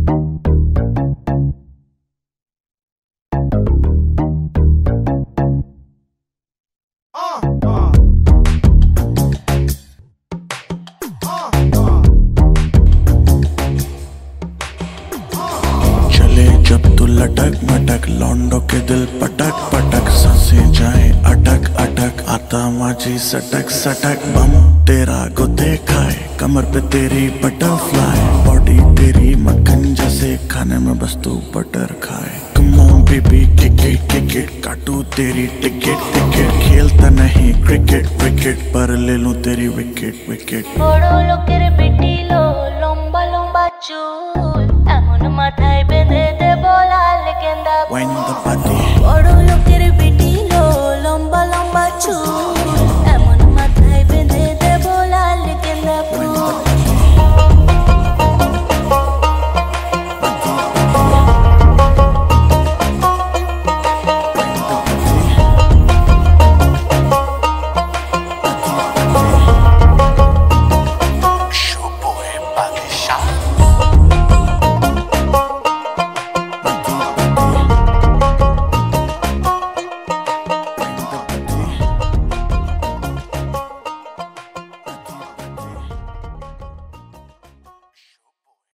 लटक मटक लौंडों के दिल पटक पटक, सांसें जाए अटक अटक, आता माझी सटक सटक, बम तेरा गुते खाए, कमर पे तेरी बटरफ्लाई, बॉडी तेरी मक्खन जैसे, खाने में बस तू बटर खाए। Come on baby kick it, काटू तेरी टिकट टिकट, खेलता नहीं क्रिकेट विकेट, पर ले लूं तेरी विकेट विकेट। बड़ो लोकर